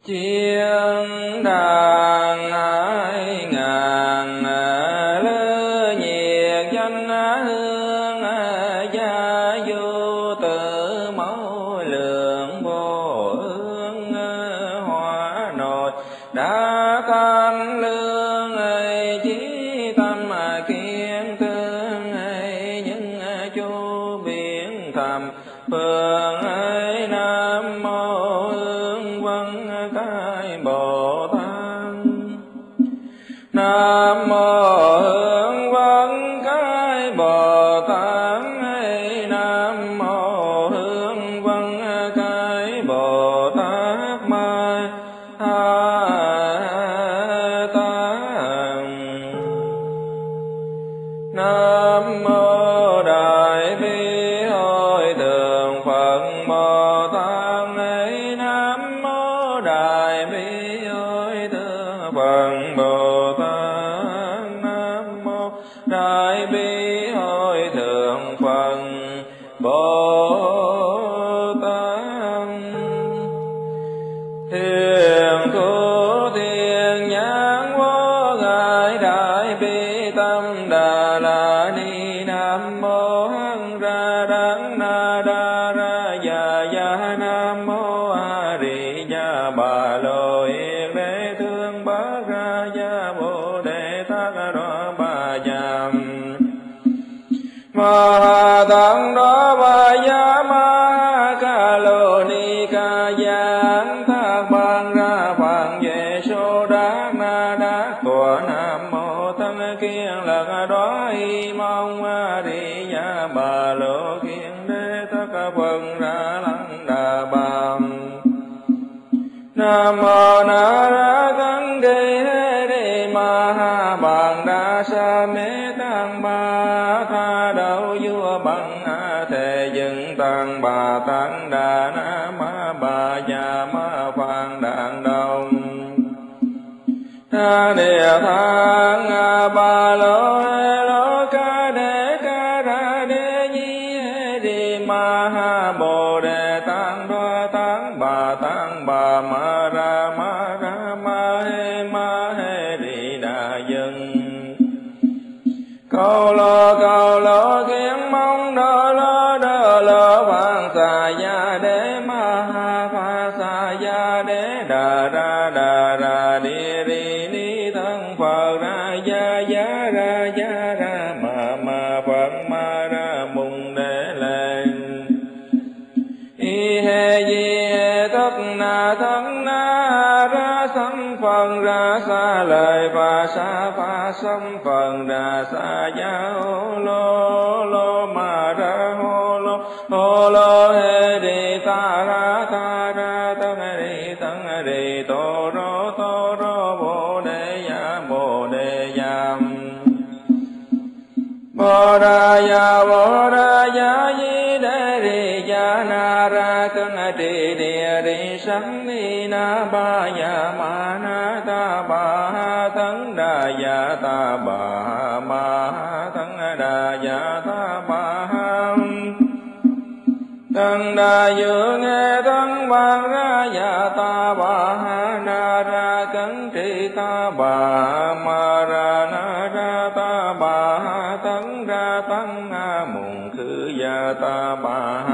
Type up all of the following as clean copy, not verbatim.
chiên đàn hai ngàn lư nhiệt danh hương gia du tự mẫu lượng vô ương hóa nội đã thanh lương chí tâm kiến tương những chu biển thầm phương nam mô hương văn cái Bồ Tát. Nam mô hương văn cái Bồ Tát. Nam mô hương văn cái Bồ Tát Ma Tát. Nam mô Đại Bi Hội Thượng Phật Bồ Tát. Nam mô Đại Bi Hội Thượng Phật Bồ Tát. Nam mô Đại Bi Hội Thượng Phật Bồ Tát. Thiền thu thiền nhãn vô ngại đại bi tâm đà la ni. Nam mô hằng ra đắng na đa ra ya nam mô a di đà bà lô yên đế thương bát ra ya bồ đề tát đa bà yam ma tăng đó bà ya ma ca lô ni ca giang thác ban ra phạn về số đát na đát của nam mô thân kiên lật đó y mong a di đà bà lô kiên đế tất phần ra lăng đà bàm. Nam mô na ra cấn đi đi ma ha bàn đa sa mê tăng ba tha đau vua bằng a thề dựng tăng bà tăng đà na ma bà già ma phạn đàn đồng tha địa thang ba lô ca ra đế nhi đi ma ha bồ đề tăng đoa tăng bà ma ra ma he đi đà dân câu lô kiến mong đơ lô vang xà ya đế ma ha pha xà ya đế đà ra đi ri ni thân Phật ra ya ra ma Phật ma ra mùng đế lên y he di tất na thân na ra sanh phần ra xa lời và pha sanh phần ra xa ya lô ma ra hô lô he đi ta ra tân ri tô rô bồ đề yam bồ đà ya di đế ri ya na ra cân trì địa ri sanh ni na ba ya ma na ta ba tấn đà ya ta ba ma tấn đà ya ta ba tấn đà dự nghe tấn ban ra ya ta ba na ra cấn trì ta ba ma ra na ra ta ba tấn ra tăng mùng khứ ya ta ba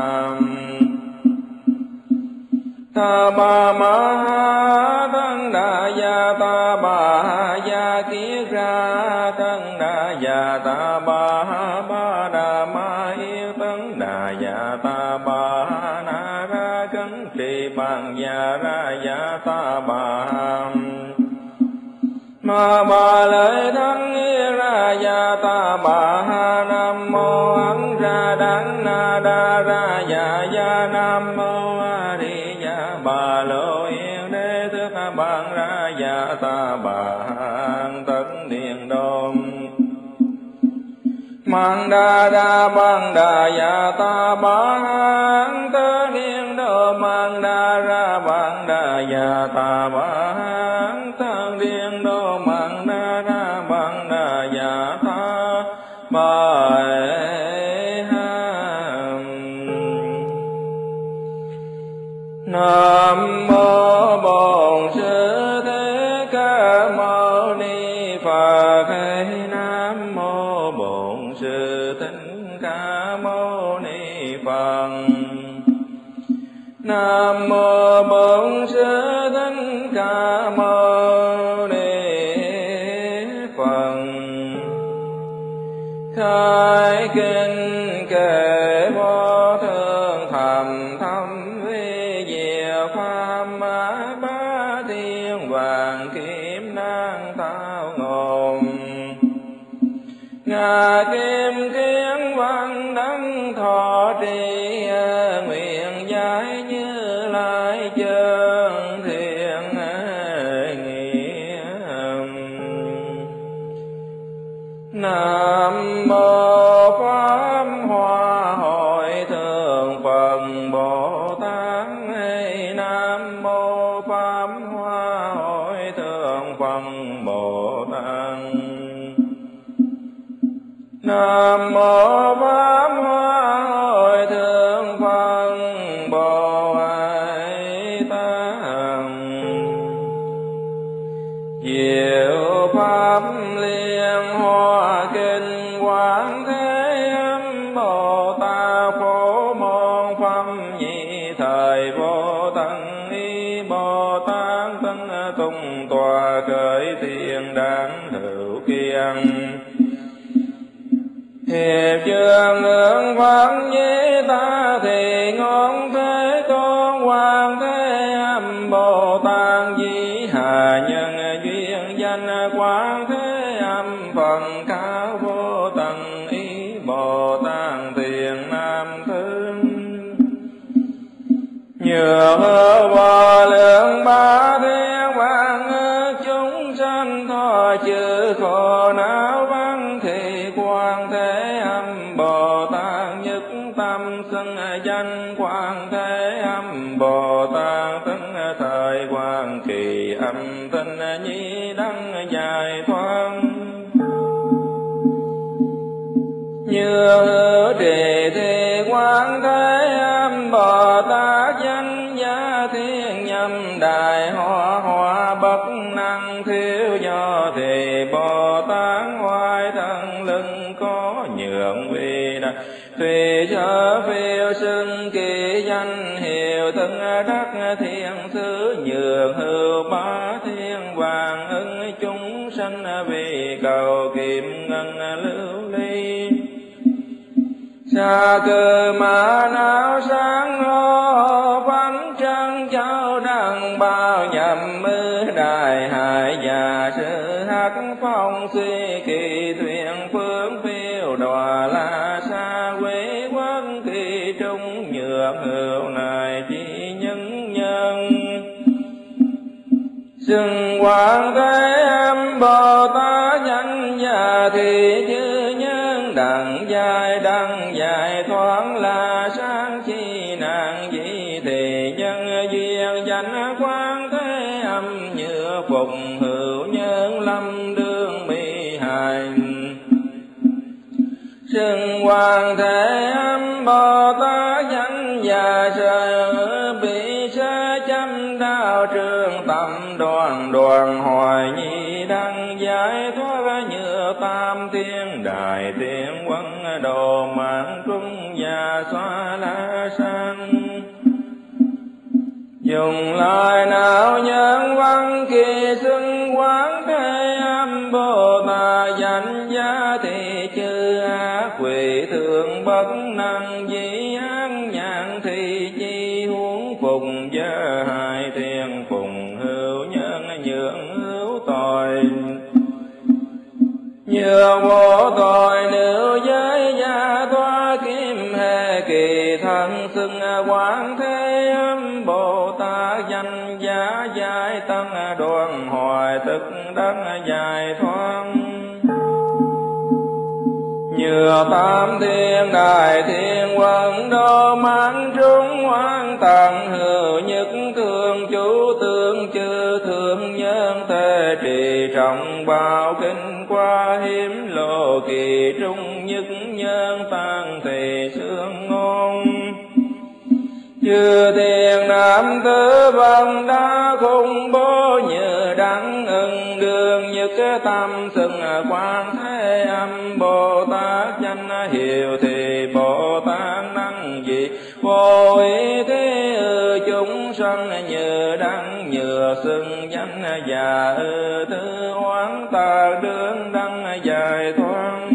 ma tấn đà ya ta ba ya kiết ra tấn đà ya ta ba đà ma yêu tấn đà ya ta ba na ra cấn trì bằng ya ra ya ta ba ma ba lợi thân ra ya ta ba nam mô ấn ra đắng na đa ra ya nam mô a di đà bà lô yên đế thức ban ra ya ta ba tất niên đôn mang đa ban đà ya ta ba tớ niên đô mang đa ra ban đà ya ta ba tớ niên đô mang đa ra ban đà ya ta ba Nam mô Bổn Nam mô Bổn Sư Thích Ca Mâu Ni Phật. Khai kinh kệ vô thượng thầm thâm vi diệu pháp bá thiên vàng kiếm nan thao ngôn. Ngà kim kiến văn đấng thọ trì nguyện giải như lai chân thiện nghĩa. Nam mô Pháp Hoa Hội Thượng Phật Bồ Tát. Nam mô Pháp Hoa Hội Thượng Phật Bồ Tát. Nam mô Pháp Hoa Hội Thượng Phật Bồ Tát. Diệu pháp liên hoa kinh quán thế âm Bồ Tát. Phổ môn pháp nhị thời vô tăng y Bồ Tát. Tân tung tòa khởi thiên đàng hữu kiên. Hiệp trường ngưỡng Phật nhĩ ta thì ngón thế tôn Hoàng thế âm Bồ Tát. Di hà nhân duyên danh Quán thế âm Phật cao vô tận ý Bồ Tát thiền nam thương. Nhược vô lượng ba thiên vạn chúng sanh thọ chữ khổ não văn thì Quán thế âm Bồ Tát nhất tâm xưng danh Quán thế âm Bồ Tát. Tấn thời Quán kỳ âm tinh nhi đăng giải thoát. Như hữu trì thì Quán thế âm Bồ Tát. Danh giá thiên nhâm đại hoa hoa bất năng thiếu do thì Bồ Tát. Hoài thân lưng có nhượng vì đại tùy cho phiêu xưng kỳ danh hiệu thân đắc thiên sứ. Nhường hữu ba thiên vàng ưng chúng sanh vì cầu kim ngân lưu ly. Sa cư ma não sáng hô phánh chân cháu đăng bao nhầm mư đại hại già sư hắc phong suy kỳ thuyền phương phiêu đọa la xa quê quốc kỳ trung. Nhược hữu này chỉ nhân nhân xưng Quán thế âm Bồ Tát. Danh già thì chư nhân đặng dài thoáng là sáng chi nàng dĩ thì nhân duyên danh Quán thế âm. Như phục hữu nhân lâm đương mỹ hài xưng Quán thế âm Bồ Tát. Danh già sợ bị sa châm đao trường tâm đoàn hoài nhi đăng giải thoát. Như tam thiên đại thiên quân đồ mạng trung và xóa la sang. Dùng lời nào nhân văn kỳ xưng Quán thế âm Bồ Tát. Danh giá thì chư ác quỷ thường bất năng dĩ án nhãn thì chi huống phùng gia hai thiên phùng hữu nhân nhượng hữu tội. Nhược vô tội nữ giới gia thoa kim hệ kỳ thân xưng Quán thế âm Bồ Tát. Danh giá giải tăng đoàn hoài tức đắc giải thoát. Nhược tam thiên đại thiên quân đô mang trung hoang tặng hữu nhất thương chú tương chư thương nhân thế trì trọng bao kinh qua hiếm lộ kỳ trung nhất nhân tăng thì sương ngôn. Chư thiên nam tử vân đã khung bố như đắng ưng đường nhất tâm xưng Quán thế âm Bồ Tát. Danh hiệu thì Bồ Tát năng gì vô ý thế chúng sanh như đắng nhựa sưng danh già tư oán ta đương đăng dài thoáng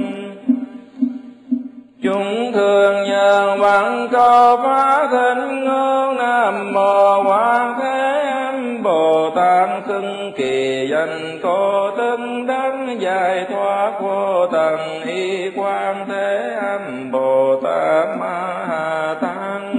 chúng thường nhờ bằng câu phá thính ngôn nam mô Quan Thế Âm Bồ Tát xưng kỳ danh cô tinh đấng giải thoát vô tận y Quan Thế Âm Bồ Tát Ma Ha Tát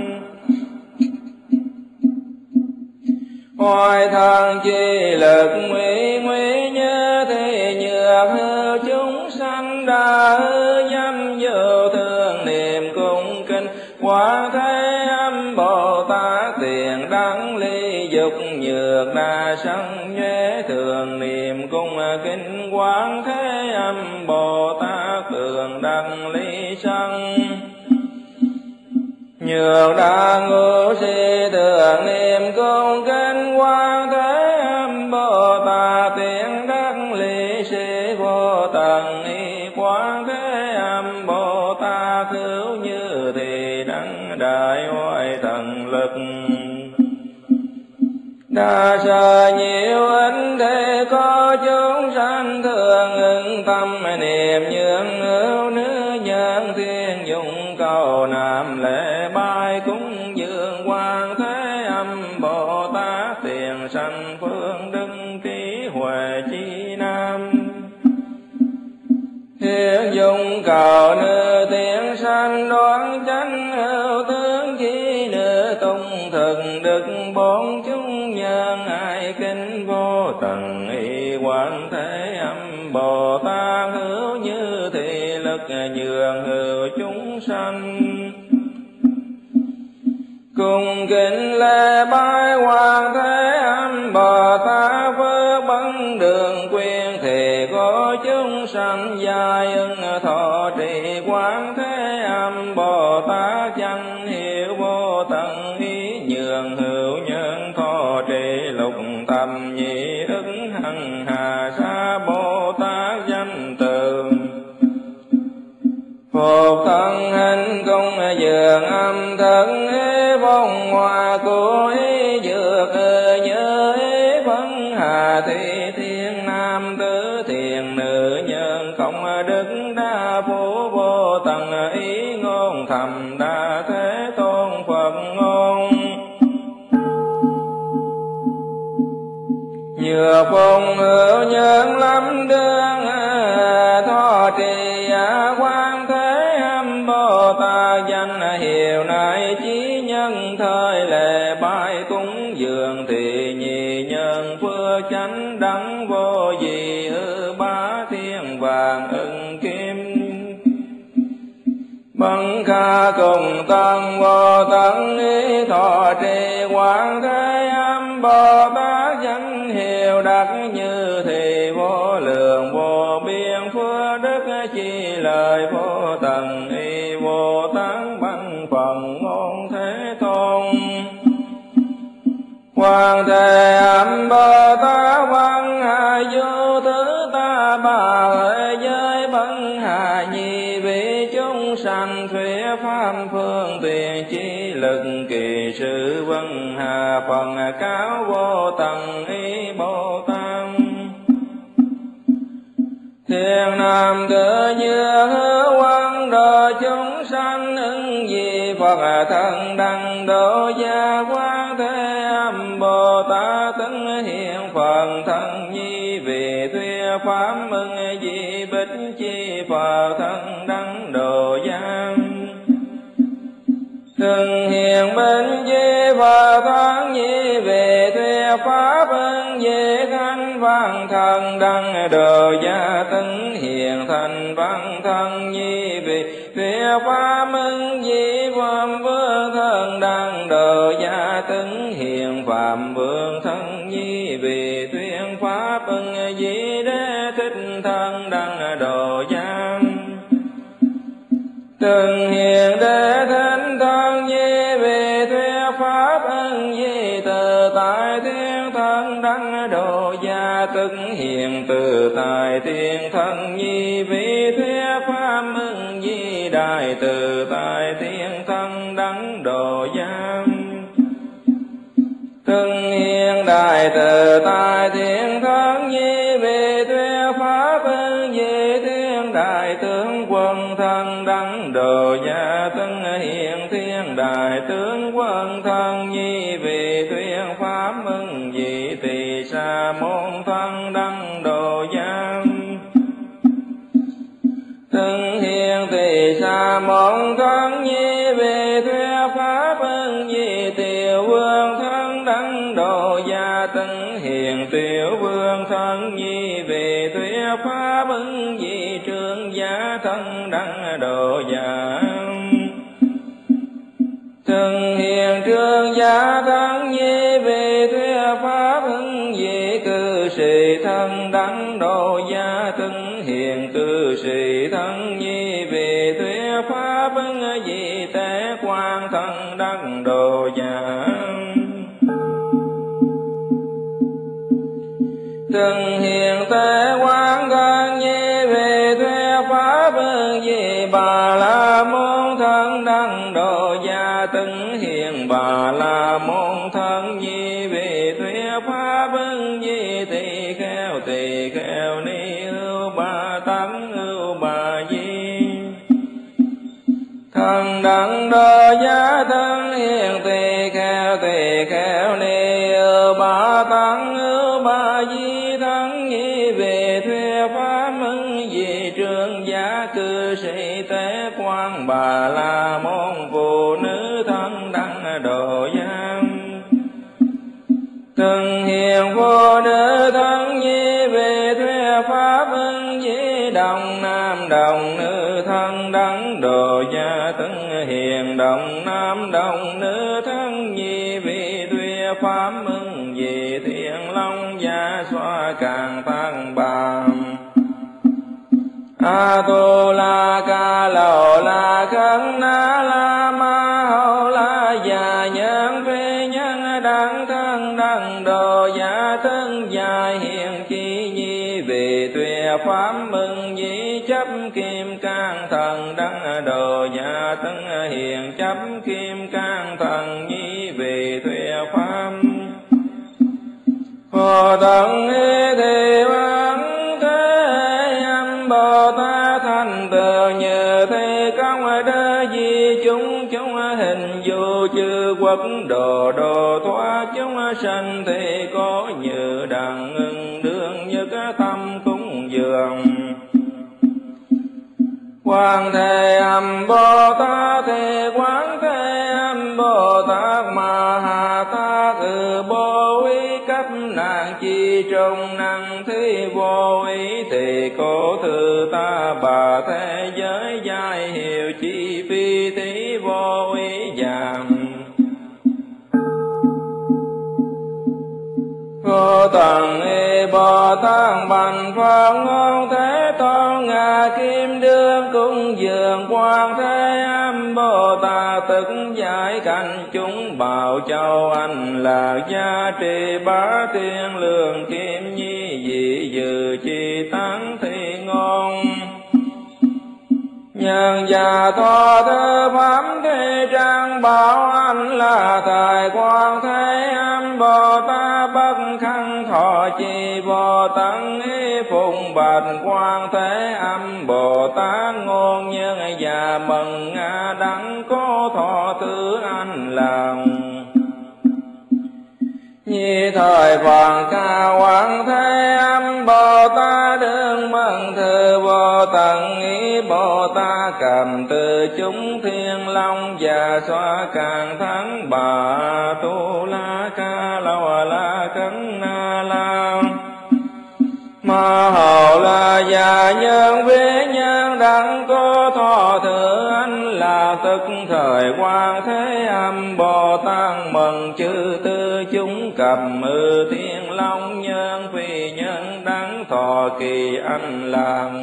hoài thần chi lực nguy nguy như thế nhược hư chúng sanh đã dâm vô thương niệm cung kinh Quan Thế Âm Bồ Tát tiền đăng ly dục nhược đa sanh nhuế thường niệm cung kinh Quan Thế Âm Bồ Tát thường đăng ly sanh nhược đa ngũ si thường niệm cung kinh Quan Thế Âm Bồ Tát tiền đắc ly sĩ vô tận y Quan Thế Âm Bồ Tát hữu như thì đăng đại hoại thần lực đa sở nhiều ích thế có chúng sanh thường ứng tâm niệm nhường hữu nữ nhân thiên dụng cầu nam lễ bái cúng dường Quan Thế Âm Bồ Tát tiền sanh phương đức trí huệ chi nam thiên dụng cầu nữ tiền sanh đoán chánh hữu tướng chi nữ tung thực đức bốn chúng nhân ai kinh vô tận y Quan Thế Âm Bồ Tát hữu như thị lực nhường hữu chúng sanh cùng kính lễ bái Quan Thế Âm Bồ Tát phước bấn đường quyền thì có chúng sanh giai ưng thọ trì Quan Thế Âm Bồ Tát danh hiệu vô tận ý nhường hữu nhân thọ trì lục tâm nhị đức hằng hà sa Bồ Tát danh từ phục thân hình cung dường âm thân ý vong hòa của ý dược nhớ ý phân hà thị thiên nam tứ thiền nữ nhân không đức đa phú vô tận ý ngôn thầm đa thế tôn Phật ngôn nhược phong hữu nhân lâm đương thọ trì Quan Thế Âm Bồ Tát danh hiệu này chí nhân thời lệ bái cúng dường thì nhị nhân phước chánh đẳng vô dị ba thiên vàng ưng kim bần kha cùng tăng vô tận ý thọ trì Quan Thế Âm Bồ Tát danh hiệu đắc như thì vô lượng vô biên phước đức chi lời vô tận y vô tán văn phần ngôn thế tôn Quan Thế Âm Bồ Tát văn hà vô thứ ta bà hỡi giới bấn hà nhi vị chúng sanh thuyết pháp phương tiện chi lực kỳ sự vân hà phần cáo vô tận ý Bồ Tát thiên nam tự như hứa quan độ chúng sanh ứng gì Phật thân đăng độ gia Quan Thế Âm Bồ Tát tấn hiện Phật thân nhi vì thuyết pháp ưng di bích chi Phật thân đăng độ gia từng hiện bên di Phật thân nhi về thuyết pháp ưng di khanh văn thân đăng độ gia tấn hiện thành văn thân nhi về thuyết pháp ưng di phạm vương thân đăng độ gia tấn hiện phạm vương thân nhi về thuyết pháp ưng di đế thích thân đăng độ gia từng hiện đế thánh thân nhi về thuyết pháp ưng di từ tại thiên thân đăng độ gia tức hiện từ tại thiên thân nhi vì thuyết pháp ưng di đại từ tại thiên thân đăng độ Từng hiện đại tự tại thiện thân nhi vị thuyết pháp di thiên đại tướng quân thân đăng đồ gia từng hiện thiên đại tướng quân thân nhi vị thuyết pháp di tỳ sa môn thân đăng đồ gia từng hiện tỳ sa môn thân nhi vị thuyết pháp di tiểu vương thân đăng đồ gia từng hiện tiểu vương thân nhi vị thuyết pháp di trương gia thân đăng đồ gia từng hiện trương gia thân nhi vị thuyết pháp di cư sĩ thân đăng đồ gia từng hiện cư sĩ thân nhi vị thuyết pháp di tế quan thân đăng đồ gia từng hiện tế quan thân nhi vị thuyết pháp di bà la môn thân đăng đồ gia từng hiện bà la môn thân nhi vị thuyết pháp di tỳ kheo ni ưu ba tấn ưu bà di thân đăng đồ gia thân hiện tỳ kheo ni ưu ba tấn ưu bà di thân nhi vị thuyết pháp di trương gia cư sĩ tế quan bà la môn phụ nữ thân đăng đồ gia từng hiện phụ nữ thân nhi vị thuyết pháp di đồng nam nữ thân đăng đồ gia từng hiện đồng nam đồng nữ thân nhi vị thuyết pháp di thiên long gia xoa càng tăng bà a tu la ca lầu la khấn na la ma hầu la già nhân phi nhân đăng thân đăng đồ gia thân dài hiện chi nhi vị tuyệt pháp di chấp kim cang thần đăng đồ gia thân hiện chấp kim cang thần nhi vị tuyệt pháp phổ tận ý thị văn Bồ Tát thành tựu như thế công đa di chúng hình vô chư quốc đồ thoát chúng sanh thì có như đặng ngưng đương như tâm cúng dường Quán Thế Âm Bồ Tát thì Quán Thế Âm Bồ Tát Ma Ha Tát Bồ ý cấp nạn chi trong năng thi vô ý thì cổ thư ta bà thế giới giai hiệu chi phi thí vô ý giảm Vô tầng y Bồ Tát bành Phật ngôn Thế Tôn ngà kim đương cung dường Quán Thế Âm Bồ Tát tức giải cảnh chúng bảo châu anh lạc gia trì bá thiên lương kim nhi dị dự chi tăng thi ngôn nhân già thọ thư pháp thi trang bảo anh là thời Quán Thế Âm Bồ Tát bất khăn thọ chi Bồ Tát ý phụng bạch Quán Thế Âm Bồ Tát ngôn nhân già mừng ngã đắng có thọ thư anh lòng Nhi thời Phật ca Quán Thế Âm Bồ Tát đương mừng thư vô tận ý Bồ Tát cầm từ chúng thiên long và xoa càng thắng bà tu la ca lâu la cấn na la ma hầu la già nhân vi nhân đặng có thọ thừa anh là tức thời Quán Thế Âm Bồ Tát mừng chư tư chúng cầm thiên long nhân phi nhân đặng thọ kỳ anh làng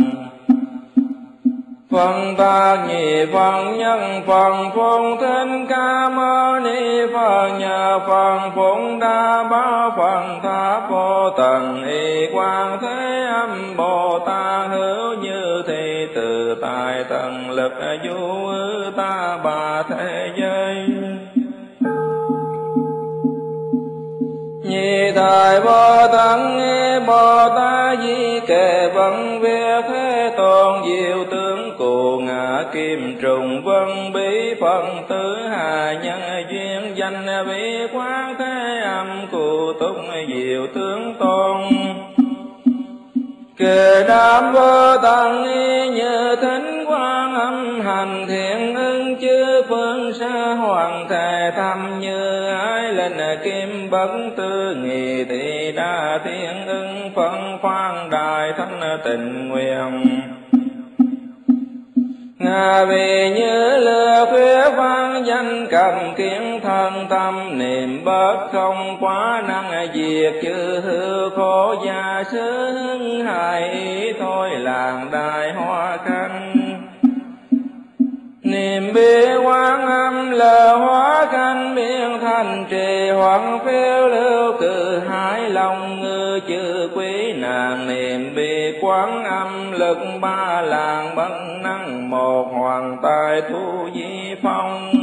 Phân tác nhị phân nhân phần phụng Thích Ca Mâu Ni Phật nhờ phần phụng đa báo phần tháp vô tận y Quán Thế Âm Bồ Tát hữu như thị từ tài tận lực du ta bà thế giới Nhị thời Bồ Tát nghe Bồ Tát Di Kệ Văn Việt Thế Tôn diệu tướng cụ ngã kim trùng vân bí phần tứ hà nhân duyên danh bí quán thế âm cụ túc diệu tướng tôn. Kệ đám Bồ Tát như thính Quan Âm hành thiện ưng chư phương sa hoàng thể thâm như ái linh kim bất tư nghị thị đa thiên ưng phân khoan đại thánh tình nguyện. Ngà vì như lửa khuyết văn danh cầm kiến thân tâm niệm bất không quá năng diệt chư hư khổ gia sư hại ý thôi làng đại hoa khanh. Niệm bi Quán Âm lờ hóa khanh biên thành trì hoằng phiêu lưu cự hải long ngư chư quý nàng. Niệm bi Quán Âm lực ba làng bất năng một hoàng tài thu di phong.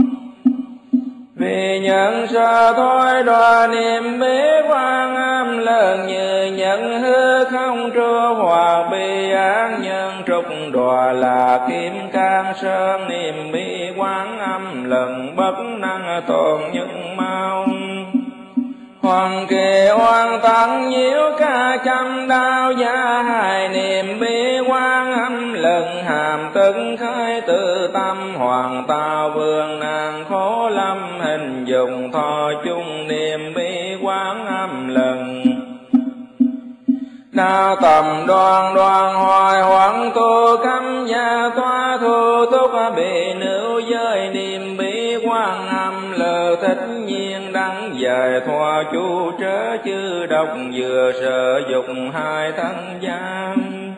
Vì nhận sợ thôi đọa niệm bi Quán Âm lần như nhận hư không trưa hòa bi án nhân trục đọa là kim cang sơn. Niệm bi Quán Âm lần bất năng tồn những mau. Hoàng kỳ oan tăng nhiễu ca trăm đao gia hài. Niệm bi Quán Âm lần hàm tức khai tự tâm. Hoàng tào vương nàng khổ lâm hình dùng thọ chung. Niệm bi Quán Âm lần đa tầm đoan đoan hoài hoạn tu cấm gia toa thu túc bị nữ giới. Niệm bi Quán Âm lờ thích nhiên đắng dài thoa chu trớ chư độc vừa sợ dục hai thân giam.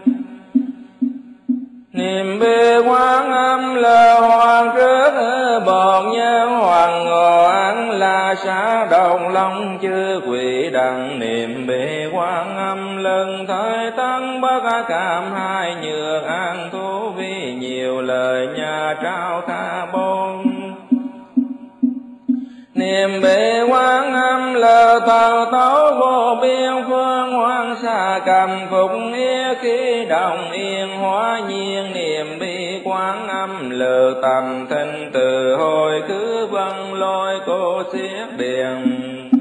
Niệm bi Quán Âm lờ hoàng trước bọn nhân hoàng ngộ ăn là xã đồng long chư quỷ đặng. Niệm bi Quán Âm lần thời tăng bất cảm hai nhược an thú vi nhiều lời nhà trao tha bôn. Niệm bi Quán Âm lờ tàu tấu vô biên phương hoang xa cầm phục nghĩa khí đồng yên hóa nhiên. Niệm bi Quán Âm lờ tầm thân từ hồi cứ vân lôi cô xiết điện.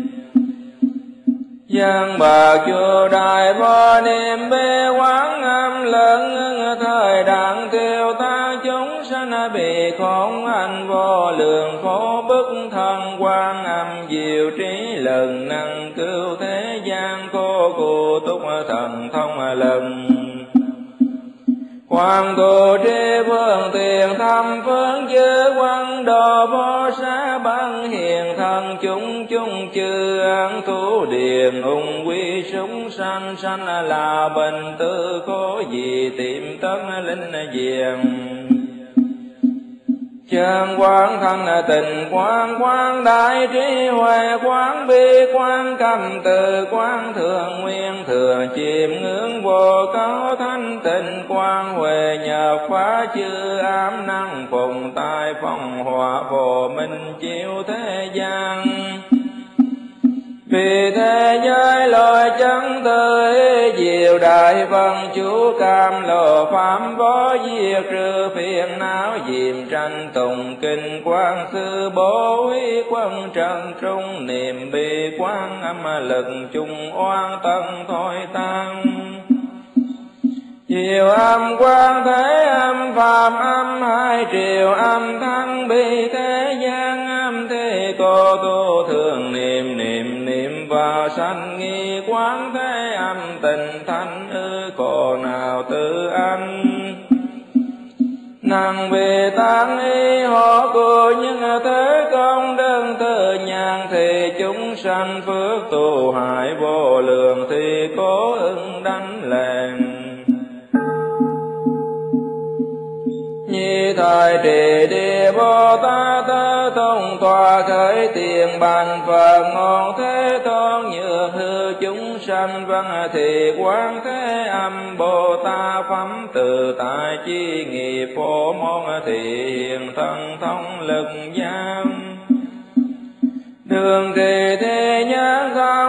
Giang bà chùa đại bo niệm bi Quán Âm lớn thời đặng tiêu ta chúng sanh bị khốn anh vô lượng khổ bức thân. Quán Âm diệu trí lần năng cứu thế gian cô cụ túc thần thông lần. Hoàng tu tri phương tiền thăm phương chư quan đồ vô xá băng hiền thân chúng chung chư an thú điền ung quy súng sanh sanh là bình tư có gì tìm tất linh diền. Chân quán thân tình quán quán đại trí huệ quán bi quán cầm từ quán thường nguyên thường chìm ngưỡng vô có thanh tịnh quán huệ nhập phá chư ám năng phùng tai phong hòa phổ minh chiếu thế gian. Vì thế giới lời chân tư diệu đại vân chú cam lộ phạm võ diệt trừ phiền não diệm tranh tùng kinh quang sư bố ý quân trần trung. Niệm bi Quán Âm lực chung oan tân thôi tăng. Diệu âm quang thế âm phạm âm hai triệu âm thăng bi thế gian âm thế cô tu thường niệm niệm niệm vào sanh nghi quán thế âm tình thanh ư cô nào tự anh. Năng vì tăng y họ của những thế công đơn tự nhàn thì chúng sanh phước tu hại vô lượng thì cố ứng đánh lèn. Nhi thời trì địa Bồ Tát thông tòa khởi tiền bàn Phật ngọn thế tôn như hư chúng sanh văn thì quán thế âm Bồ Tát phẩm từ tại chi nghiệp phổ môn thì hiện thân thông lực giam. Đường kỳ thế nhãn thông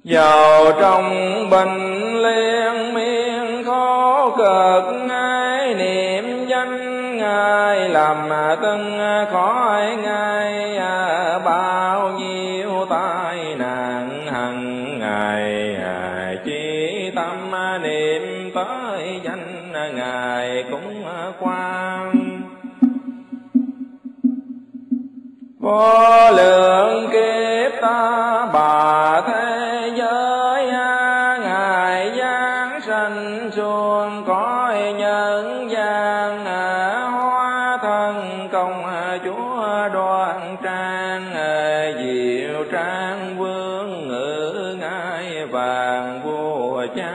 Vào trong bình liên miên khó cực, ai niệm danh Ngài làm từng khỏi ngay bao nhiêu tai nạn hằng ngày. Chỉ tâm niệm tới danh Ngài cũng qua. Vô lượng kiếp ta bà thế giới, Ngài giáng sanh xuống cõi nhân gian, hóa thân công chúa đoan trang, diệu trang vương ngự ngai vàng vua cha.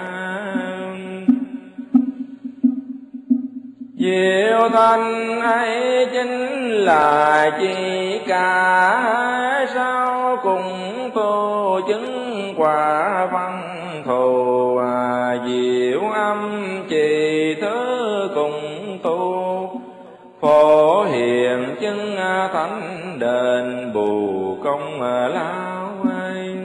Diệu thanh ấy chính là chi cả, sao cùng tu chứng quả văn thù. Diệu âm trì thứ cùng tu, phổ hiền chứng thánh đền bù công lao ấy.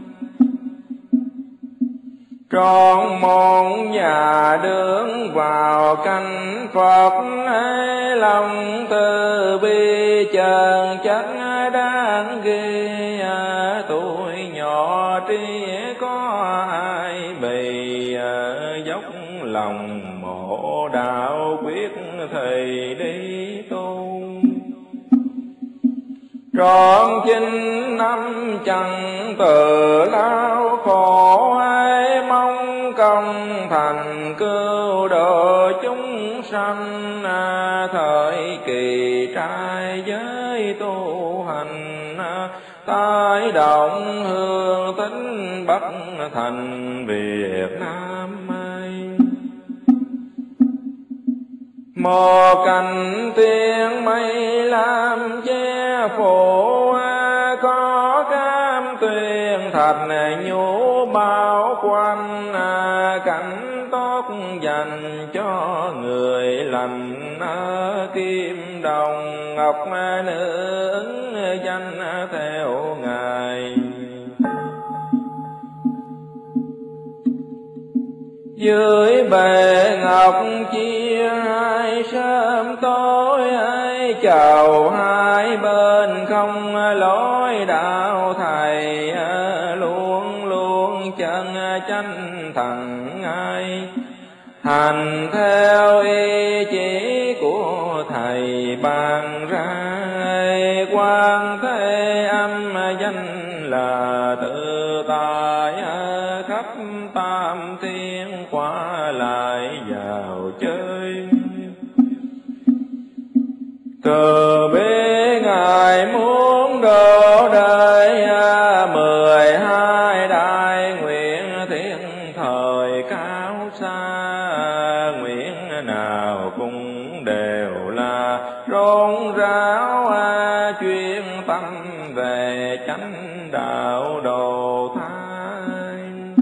Trọn một nhà đứng vào canh Phật, lòng từ bi chơn chất đáng ghê. Tuổi nhỏ trí có ai bày, dốc lòng mộ đạo quyết thầy đi tu. Trọn 9 năm chẳng tự lao khổ, ai mong công thành cứu độ chúng sanh. Thời kỳ trai giới tu hành, tái động hương tính Bắc thành Việt Nam. Một cành tiên mây làm che phủ, có cam tuyền thạch nhũ bao quanh. Cảnh tốt dành cho người lành, kim đồng ngọc nữ ứng danh theo Ngài. Dưới bề ngọc chia hai sớm tối, ai chào hai bên không lối đạo thầy. Luôn luôn chân chánh thẳng ai, hành theo ý chỉ của thầy ban ra. Quan thế âm danh là tự tại, khắp tam thiên qua lại vào chơi. Từ bi Ngài muốn độ đời 12 đại nguyện thiên thời cao xa. Nguyện nào cũng đều là rôn ráo, chuyên tâm về chánh đạo độ thai.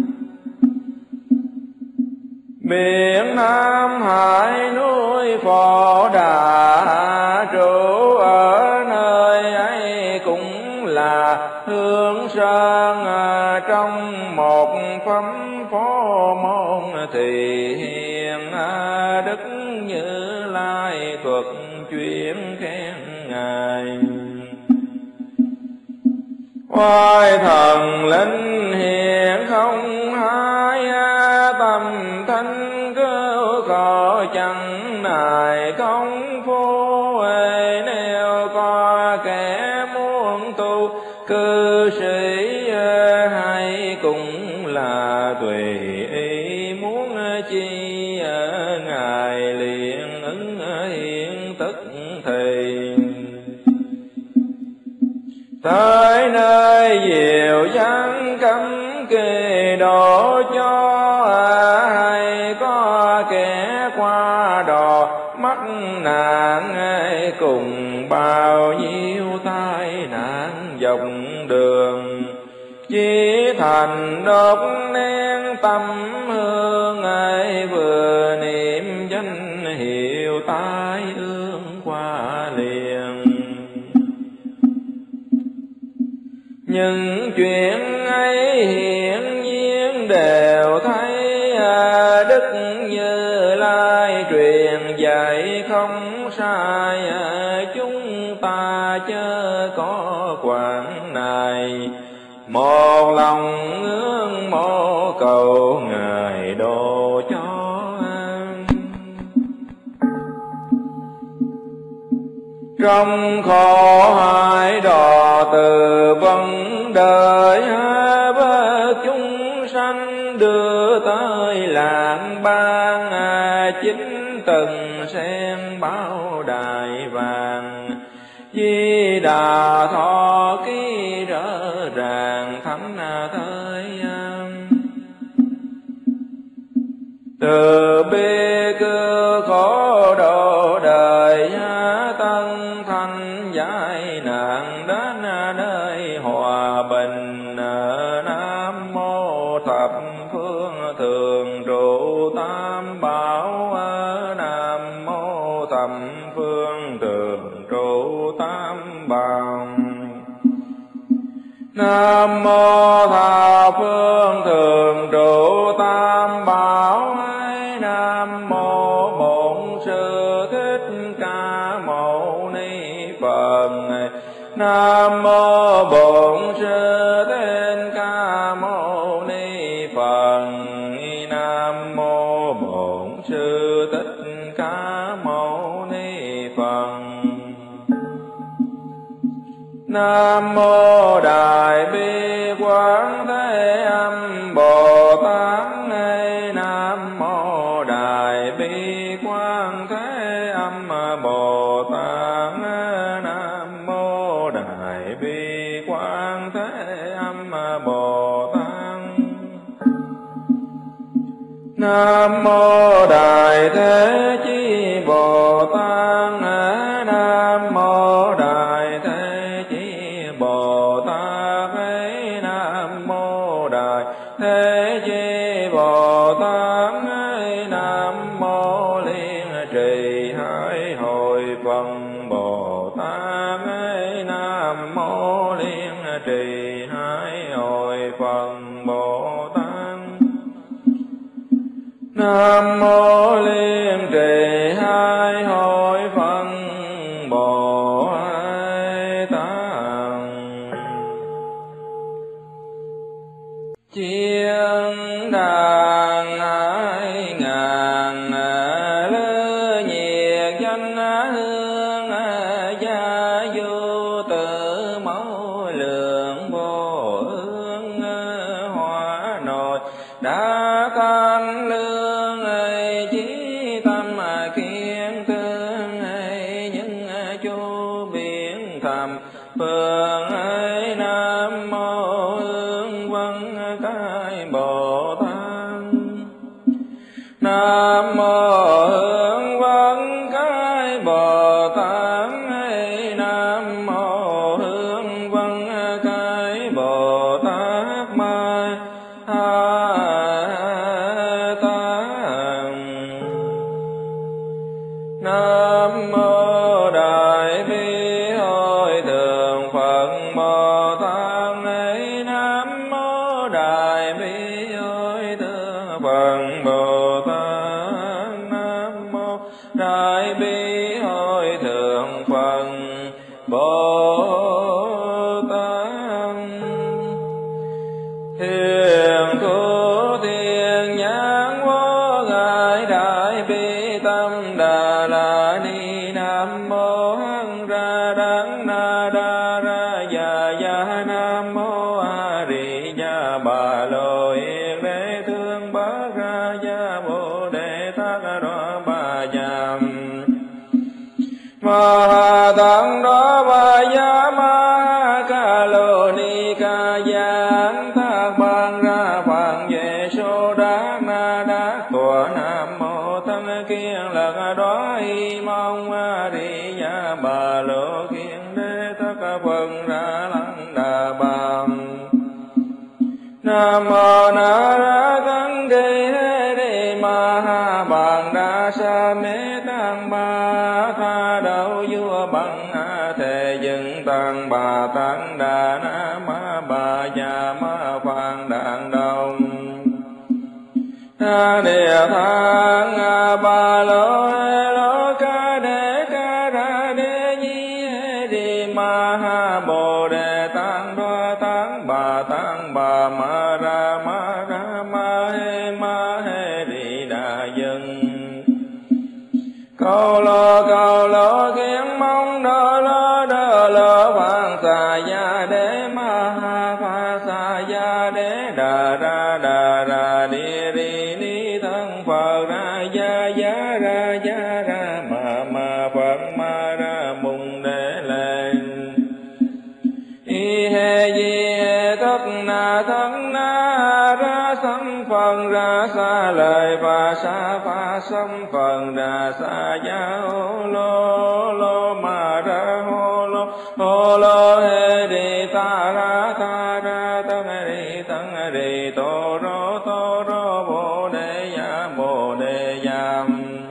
Biển Nam Hải núi Phổ Đà, trụ ở nơi ấy cũng là hương sơn. Trong một phẩm phổ môn thì hiền, Đức Như Lai thuật chuyên khen Ngài. Oai thần linh hiện không hai, tâm thanh cứu khổ chẳng nài công phu. Nếu có kẻ muốn tu cư sĩ, hay cũng là tùy ý muốn chi. Ngài liền ứng hiện tức thì, tới nơi diệu vắng cấm kề độ cho. Hay có kẻ qua đò mắc nạn, cùng bao nhiêu tai nạn dọc đường. Chỉ thành đốt nén tâm hương, vừa niệm danh hiệu tai ương qua liền. Những chuyện ấy hiện Đức Như Lai truyền dạy không sai, chúng ta chớ có quản này, một lòng ngưỡng mộ cầu Ngài độ cho. Trong khổ hải đò từ vấn đời, với chúng sanh đưa tới làng ban, chính từng sen bao đài vàng. Di Đà thọ ký rõ ràng thánh thời, từ bi cứu khổ độ đời, tân thanh giải nạn đến nơi hòa bình. Nam mô thập phương thường trụ tam bảo, Nam mô thập phương thường trụ tam bảo. Nam mô thập phương thường trụ tam bảo, Nam mô Bổn Sư Thích Ca Mâu Ni Phật. Nam mô Bổn Sư Thích Ca Mâu Ni Phật. Nam mô Bổn Sư Thích Ca Mâu Ni Phật. Nam mô Đại Bi Quán Thế Âm Bồ Tát. Nam mô Đại Bi Quán Thế Âm Bồ Tát. Nam mô Đại Bi Quán Thế Âm Bồ Tát. Nam mô Đại Thế Chí Bồ Tát. Nam mô Đại Thế Chí Bồ Tát. Nam mô Đại Thế Chí Bồ Tát. Nam mô Liên Trì Hải Hội Phật Bồ Tát. Nam mô Liên Trì Hải Hội Phật Bồ Tát. Nam mô Liên Trì Hải Hội Phật Bồ Tát. Chiên đàn hai ngàn lư nhiệt danh hương, gia du tự mẫu lượng vô ương hóa nội đã tan lương chí tâm kiến thương những chu biển thầm phương. Nam mô Hương Vân Cái Bồ Tát. Nam mô Hương Vân Cái Bồ Tát. Nam mô Hương Vân Cái Bồ Tát Ma Tát. Nam mô Đại Bi Hội Thượng Phật Bồ Tát. Nam mô Đại Bi Hội Thượng Phật Bồ Tát. Nam mô Đại Bi Hội Thượng Phật Bồ Tát. Thiền thu thiền nhãn vô ngại đại bi tâm đà la ni. Nam mô hằng ra đắng na đa ra già già. Nam mô a di đà bà lô yên đế thương bá ra gia bồ đề tát đo bà giàm. Ma tăng đó bà gia ma ca lô ni ca giang thác ban ra phạn về số đát na đát tòa. Nam mô thân kiên lạc đó y mong a di đà bà lô kiên đế tất phật ra lăng đà bà. Nam mô na ra căng kỳ hê đi ma ha bàn đa sa mê tăng ba tha đạo vua bằng a thề dựng tăng bà tăng đà na ma bà già ma phạn đàn đồng. địa thang ba lô ca ra đế nhi đi ma ha bồ đề tăng đoa tăng bà ma ra ma he đi đà dân câu lô kiến mong đơ lơ phạn xà ya đế ma ha pha xà ya đế đà ra đi ri ni thân phật ra ya ra ma phật ma ra mùng đế lên y he di thất na ra sanh phần ra xa lời và pha sanh phần ra xa ya lô ma ra hô lô he đi ta ra tân ri tô rô bồ đề ya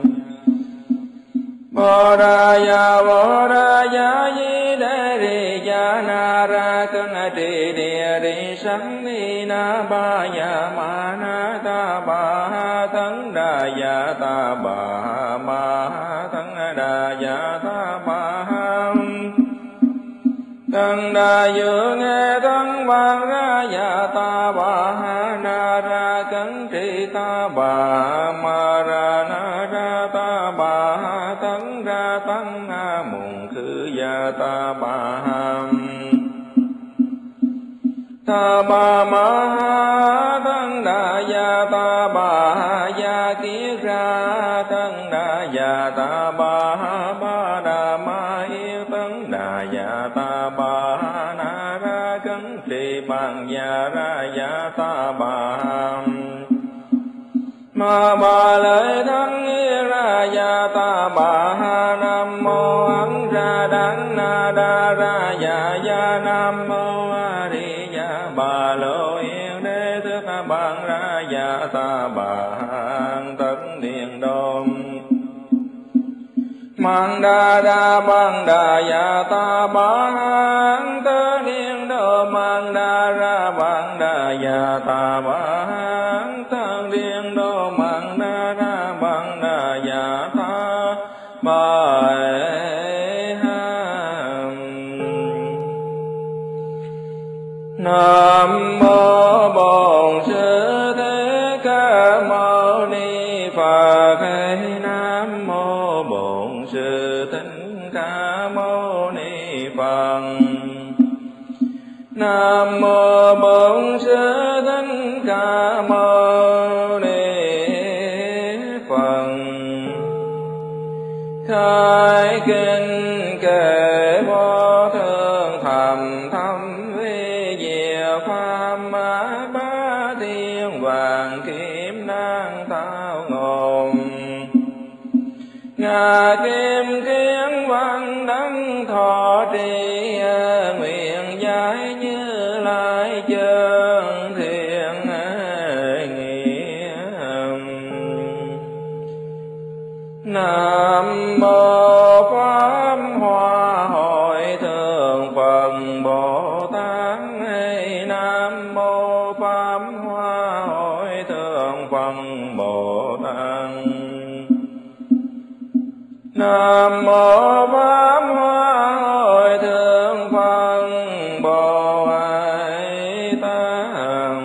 bồ đà ya di đế ri ya na ra cân trì địa ri sanh ni na ba ya ma na ta ba ha tấn đà ya ta ba ma tấn đà ya ta ba ha tấn đà dự nghe tấn ban ra ya ta ba ha na ra cấn trì ta ba ma ra na ra ta ba ha tấn ra tăng mùng khứ ya ta ba ha ta ba ma tấn đà ya ta ba ya kiết ra tấn đà ya ta ba đà ma yêu tấn đà ya ta ba na ra cấn trì bằng ya ra ya ta ba ma ba lợi thắng ra ya ta ba nam mô ấn ra đắng na đa ra ya nam mô a di đà bà lô yên đế thức ban ra ya ta ba tất điện đôm mang đa ban đà ya ta ba tất điện đôm mang đa ra ban đà ya ta ba tất điện đôm mang đa ra ban đà ya ta ba Nam mô Bổn Sư Thích Ca Mâu Ni Phật. Nam mô Bổn Sư Thích Ca Mâu Ni Phật. Nam mô Bổn Sư Thích Ca Mâu Ni Phật. Khai kinh kệ vô thượng thầm vi diệu pháp bá thiên hoàng kim năng thao ngôn ngà kim kiến văn đấng thọ trì nguyện giải như lai chân thiện nghĩa. Nam mô Pháp Hoa Hội Thượng Phật Bồ Tát. Nam mô Pháp Hoa Hội Thượng Phật Bồ Tát. Nam mô Pháp Hoa Hội Thượng Phật Bồ Tát.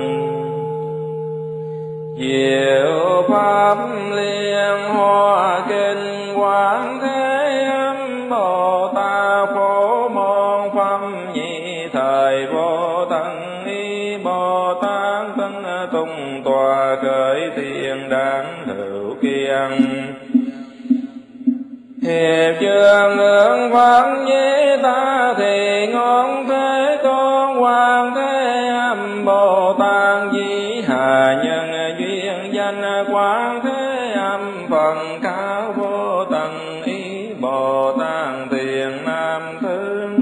Diệu pháp liên hoa kinh quán thế âm Bồ Tát phổ môn pháp nhị thời vô tận y Bồ Tát tân tung tòa khởi thiền đáng hữu kiên hiệp trường lượng pháp nhị ta thì ngón thế tôn hoàng thế âm Bồ Tát di hà nhân duyên danh quán thế âm phần cao vô tận ý Bồ Tát thiền nam thương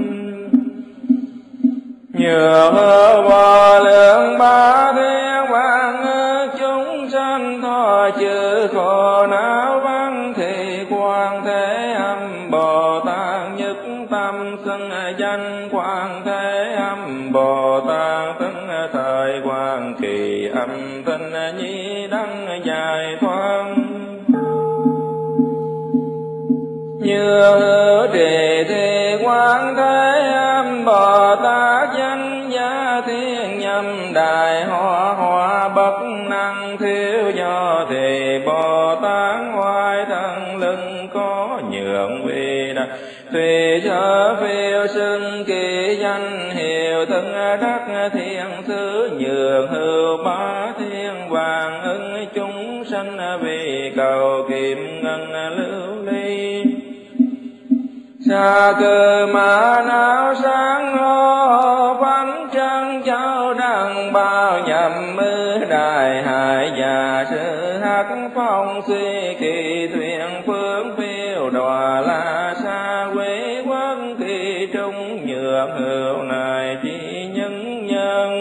nhược vô lượng ba thiên vạn chúng sanh thọ chữ khổ não văn thì quan thế âm Bồ Tát nhất tâm xưng danh quan thế âm Bồ Tát tấn thời quan kỳ âm tinh nhi đăng dài thoáng. Như trì thì quán thế âm Bồ Tát danh giá thiên nhâm đại hoa hoa bất năng thiếu do thì Bồ Tát hoài thân lưng có nhượng vì đại tùy sở phiêu xưng kỳ danh hiệu thân đắc thiên sứ nhường hữu bá thiên vàng ưng chúng sanh vì cầu kiệm ngân lưu ly. Sa cơ mã não sáng hô phánh chân châu đăng bao nhậm mư đại hải và sự hắc phong suy kỳ thuyền phương phiêu đọa la xa quế quốc kỳ trung nhược hữu này chi nhân nhân.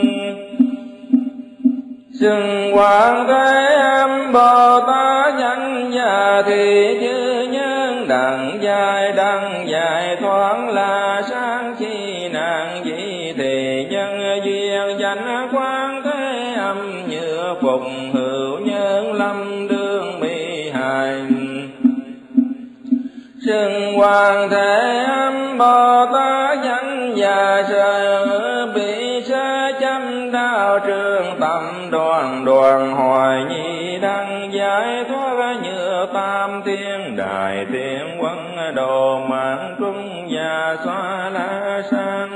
Xưng quán thế âm Bồ Tát danh gia thì chư nhân đặng dài thoáng là sáng chi nạn dĩ thì nhân duyên danh quán thế âm như phục hữu nhân lâm đương mỹ hài. Xưng quán thế âm Bồ Tát danh gia sở bị sơ châm đao trường tâm đoàn hoài nhi đăng giải thoát như tam thiên đại thiên quân đồ mạng trung và xóa la sang.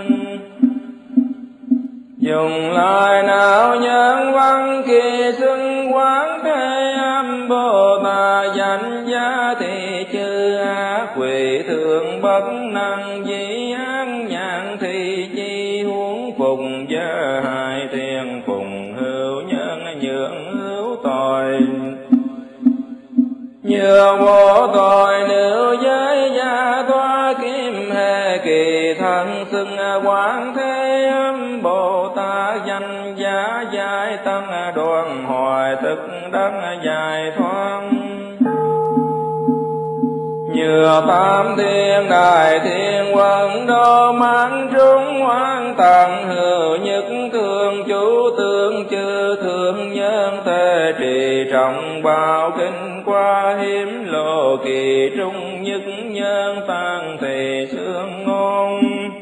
Dùng lời nào nhân văn kỳ xưng quán thế âm Bồ Tát danh giá thì chư ác quỷ thường bất năng dĩ án nhãn thì chi huống phùng gia hai thiên phùng hữu nhân nhượng hữu tội. Nhờ vô tội nữ giới gia thoa kim hệ kỳ thân xưng quán thế âm Bồ Tát danh giá giải tăng đoàn hoài tức đắc giải thoáng. Nhờ tam thiên đại thiên quân đô mãn trung hoang tặng hữu nhất thương chủ tương chư thương nhân tề trì trọng bao kinh qua hiếm lộ kỳ trung nhất nhân tăng thì xương ngôn.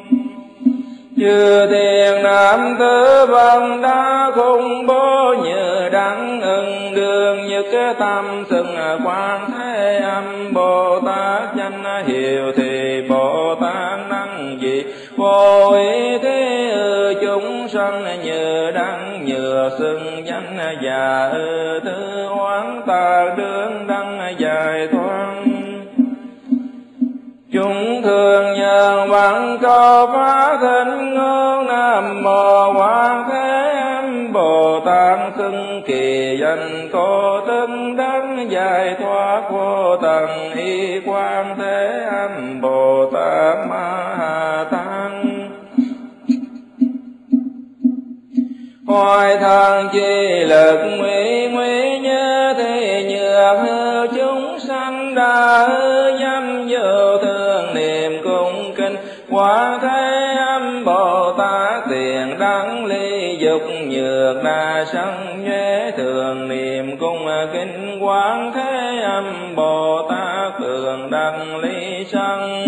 Chư thiên nam tử văn đã khung bố như đắng ưng đương nhất tâm xưng quán thế âm Bồ Tát danh hiệu thì Bồ Tát năng gì vô ý thế chúng sanh như đắng nhựa xưng danh và thứ hoán ta đương đăng dài thoáng. Chúng thường nhờ văn câu phá thịnh ngôn nam mô quán thế âm Bồ Tát xưng kỳ danh cô tinh đấng giải thoát vô tận y quán thế âm Bồ Tát Ma Ha Tát. Hoài thần chi lực nguy như thế nhược hư chúng sanh đã dâm vô thương niệm cung kinh quán thế âm Bồ Tát tiền đắng ly dục nhược đa sanh nhuế thường niệm cung kinh quán thế âm Bồ Tát thường đắng ly sanh.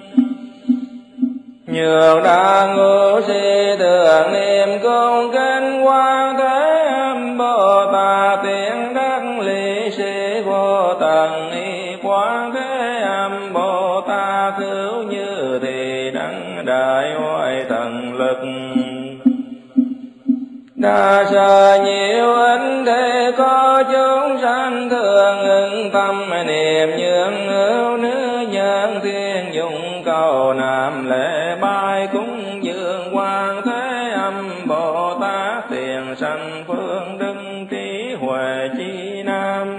Nhược đa ngũ si thường niệm cung kinh quán thế âm Bồ Tát tiền đắc ly si vô tận y quán thế âm Bồ Tát hữu như thì đăng đại hoại thần lực. Đa sở nhiều ích thế có chúng sanh thường ứng tâm niệm nhượng hữu nữ nhân thiên dụng cầu nam lễ bài cúng dường quán thế âm Bồ Tát tiền sanh phương đức trí huệ chi nam.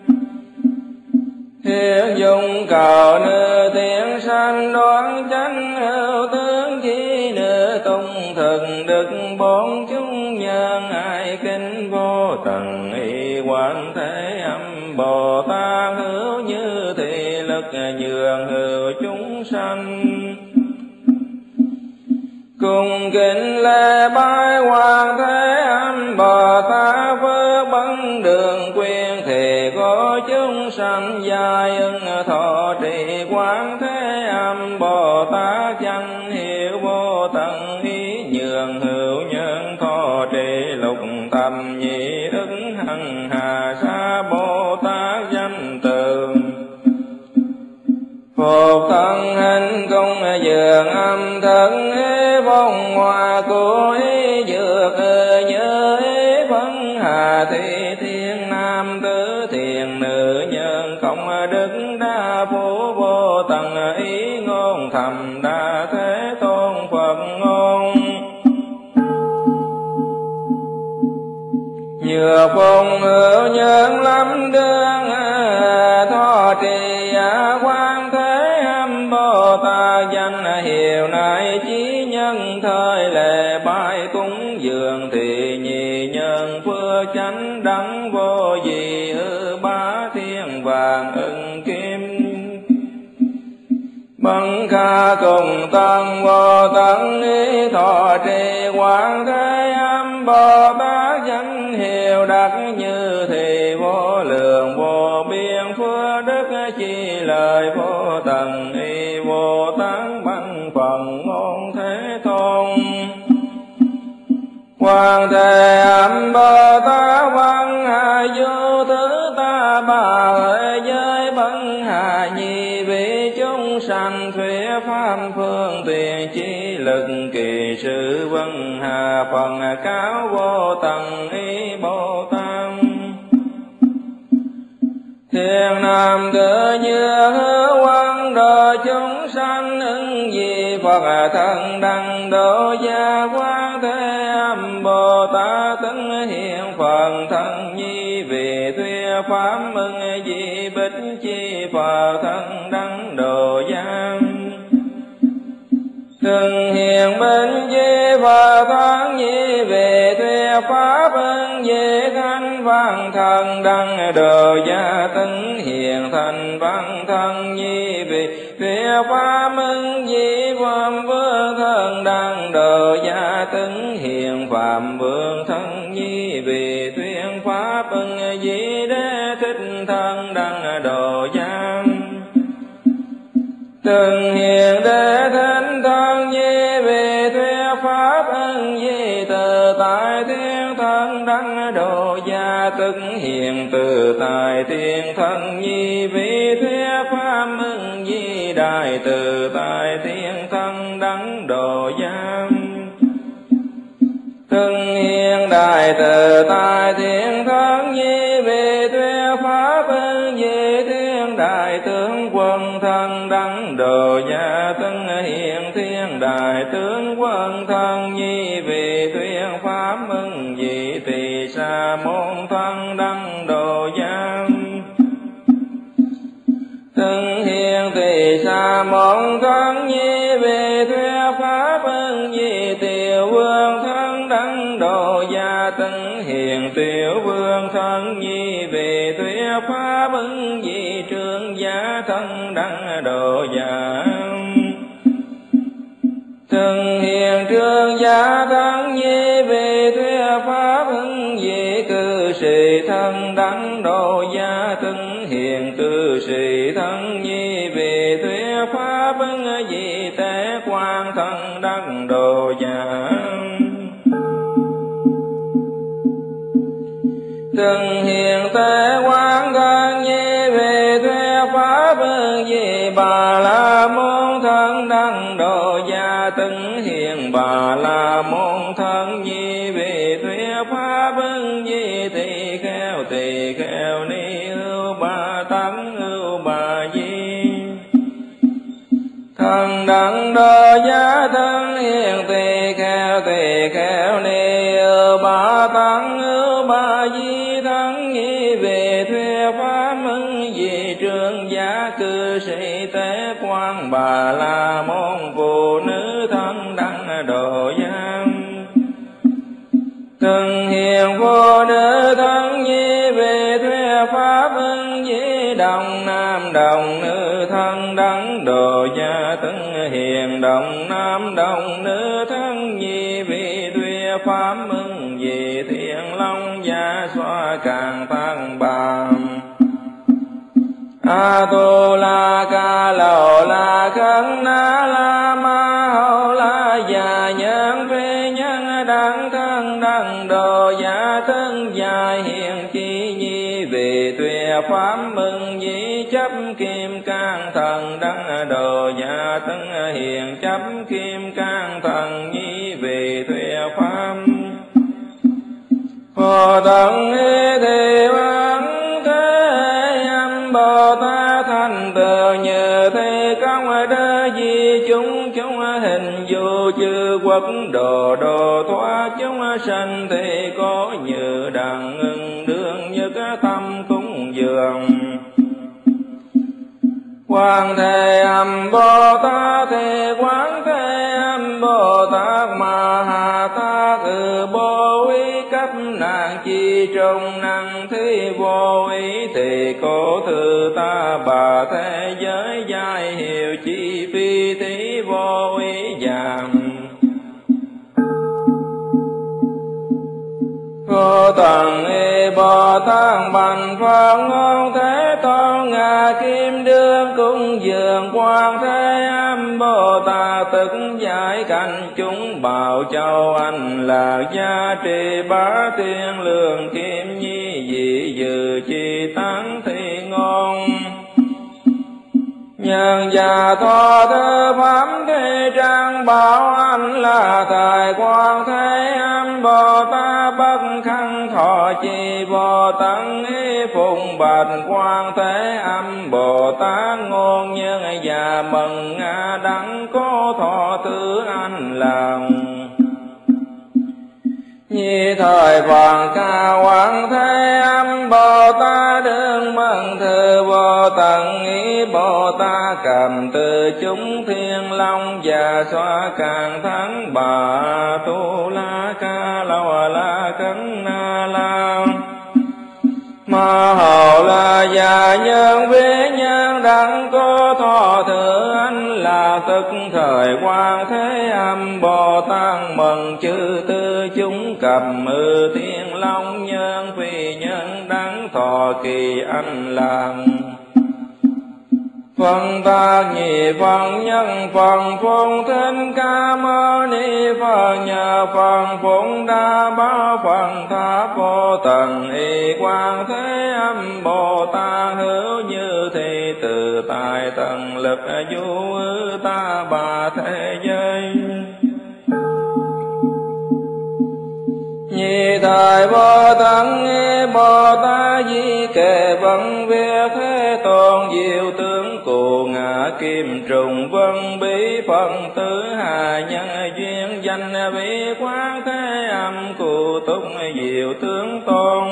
Thiên dụng cầu nữ tiền sanh đoán chánh hữu tướng chi nữ tung thần đức bốn chúng nhân ai kinh vô tận y quán thế âm Bồ Tát hữu như thị lực nhường hữu chúng sanh. Cùng kính lễ bái quán thế âm âm Bồ Tát phước bấn đường quyền, thì có chúng sanh giai ưng thọ trì quán thế âm Bồ Tát danh hiệu vô tận ý, nhường hữu nhân thọ trì lục thầm nhị đức hằng hà sa Bồ Tát danh từ. Phục thân hình cung dường âm thân ý vong hòa của ý dược nhớ ý phân hà thị thiên nam tứ thiền nữ nhân không đức đa phú vô tận ý ngôn thầm đa thế tôn Phật ngôn. Nhược phong hữu nhân lâm đương thọ trì quan thế âm Bồ Tát danh hiệu này chí nhân thời lệ bái cúng dường, thì nhị nhân phước chánh đẳng vô dị bá thiên vàng ưng kim. Bần kha cùng tăng vô tận ý thọ trì quán thế âm Bồ Tát danh hiệu đắc như thì vô lượng vô biên phước đức chi lời vô tận ý vô tán băng phần ngôn thế tôn. Quán thế âm Bồ Tát văn hà vô thứ ta bà hỡi giới bấn hà nhi vị chúng sanh thuyết pháp phương tiện chi lực kỳ sự vân hà phần cáo vô tận ý Bồ Tát. Thiên nam tự như hứa quan độ chúng sanh ứng gì Phật thân đăng độ gia quán thế âm Bồ Tát tấn hiện phần thân nhi vì thuyết pháp ưng di bích chi Phật thân đăng độ gia. Từng hiện bên di Phật thân nhi về thuyết pháp ưng di khánh văn thân đăng độ gia tấn hiện thành văn thân nhi về thuyết pháp ưng di phạm vương thân đăng độ gia tấn hiện phạm vương thân nhi về thuyết pháp ưng di đế thích thân đăng độ gia. Từng hiện đế thánh thân nhi về thuyết pháp ưng di tự tại thiên thân đăng độ gia tức hiện tự tại thiên thân nhi vì thuyết pháp ưng di đại tự tại thiên thân đăng độ gia. Từng hiện đại tự tại thiên thân nhi vì thuyết pháp ưng di thiên đại tướng quân thân đăng độ gia tân hiện thiên đại tướng quân thân nhi vì thuyết pháp ưng di tỳ sa môn thân đăng độ gia. Từng hiện tỳ sa môn thân nhi vì thuyết pháp ưng di tiểu vương thân đăng độ gia tân hiện tiểu vương thân nhi vì thuyết pháp ưng di trương giá thân đăng độ gia. Từng hiện trương giá thân nhi vì thuyết pháp ưng di cư sĩ thân đăng độ gia từng hiện cư sĩ thân nhi vì thuyết pháp ưng di tế quan thân đăng độ gia. Từng hiện tế quan thân nhi vì thuyết pháp ưng di bà la môn thân đăng độ gia từng hiện bà la môn thân nhi vì thuyết pháp ưng di tỳ kheo ni ưu ba tấn ưu bà di thân đăng độ gia thân hiện tỳ kheo ni ưu ba tấn ưu bà di thân nhi về thuyết pháp ưng di trương giá cư sĩ tế quan bà la môn phụ nữ thân đăng độ gia. Từng hiện phụ nữ thân nhi về thuyết pháp ưng di đồng nam đồng nữ thân đăng độ gia từng hiện đồng nam đồng nữ thân nhi vì thuyết pháp ưng di thiên xoa càng thăng bằng a tu la ca lầu la khấn na la ma hầu la già nhân phi nhân đẳng thân đẳng đồ giả thân dài hiện chi nhi vì tuệ pháp mừng dĩ chấp kim cang thần đẳng đồ giả thân hiện chấp kim cang thần nhi vì tuệ pháp Phật tận ý thì văn thế âm Bồ Tát thành tựu như thế công đa di chúng hình vô chư quốc đồ đồ thoát chúng sanh thì có như đặng ngưng đương như cái tâm cúng dường Quán Thế Âm Bồ Tát thì Quán Thế Âm Bồ Tát Ma Ha Tát Bồ ý cấp nạn chi trong năng thi vô ý thì cổ thư ta bà thế giới giai hiệu chi phi thí vô ý giảm Vô tận y Bồ Tát bành Phật ngôn Thế Tôn ngà kim đương cung dường Quán Thế Âm Bồ Tát tức giải cảnh chúng bảo châu anh lạc gia trì bá thiên lương kim nhi dị dự chi tán thi ngôn Nhân già thọ thư pháp thế trang bảo anh là thời Quán Thế Âm Bồ Tát bất khăn thọ chi Bồ Tát ý phụng bạch Quán Thế Âm Bồ Tát ngôn nhân già mừng đắng có thọ thư anh lòng Nhi thời Phật ca Quán Thế Âm Bồ Tát đương mừng thư vô tận ý Bồ Tát cầm từ chúng thiên long và xoa càng thắng bà tu la ca lâu la cấn na la ma hầu là già nhân với nhân đẳng có thọ thừa anh là tức thời Quán Thế Âm Bồ Tát mừng chư tư chúng cầm thiên long nhân phi nhân đẳng thọ kỳ anh làng Phân tác nhị phân nhân phần phụng thinh ca mâu ni Phật nhờ phần phụng đa báo phần tháp vô tận y Quán Thế Âm Bồ Tát hữu như thị từ tài tận lực du ta bà thế giới Nhị thời Bồ Tát nghe Bồ Tát di kệ văn về Thế Tôn diệu tướng cụ ngã kim trùng vân bí phần tứ hà nhân duyên danh vị Quán Thế Âm cụ túc diệu tướng Tôn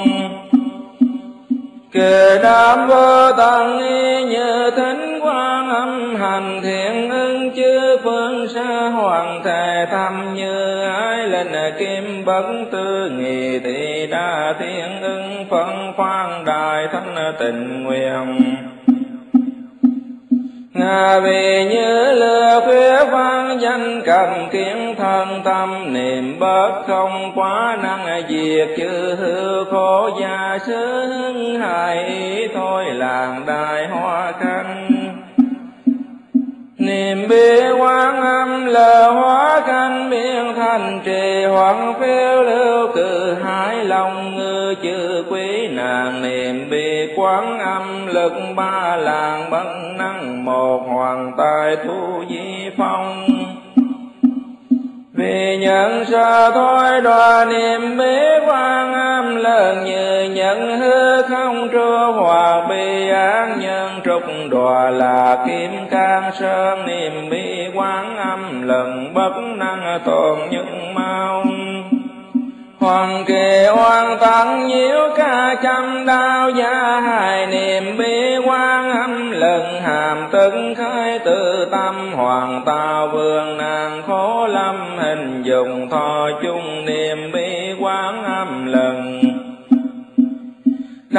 kệ đám Bồ Tát nghe như thính Quán Âm hành thiện ưng chư phương xa hoàng thể thăm như ái linh kim bất tư nghị thị đa thiên ưng phân khoan đại thánh tình nguyện Ngà vì như lửa phía vang danh cầm kiến thân tâm niệm bất không quá năng diệt chư hư khổ gia sư hưng hài ý thôi làng đại hoa khanh Niệm bi Quán Âm lờ hóa canh biên thành trì hoàng phiêu lưu cử hải long ngư chư quý nàng niệm bi Quán Âm lực ba làng bất năng một hoàng tài thu di phong vì nhận sơ thôi đoà niệm bi Quán Âm lần như nhận hư không trưa hòa bi án nhân trục đọa là kim cang sơn niệm bi Quán Âm lần bất năng tồn những mau Hoàng kỳ oan tận nhiễu ca trăm đao gia hài niệm bi Quán Âm lần hàm tức khai tự tâm hoàng tào vương nàng khổ lâm hình dùng thọ chung niệm bi Quán Âm lần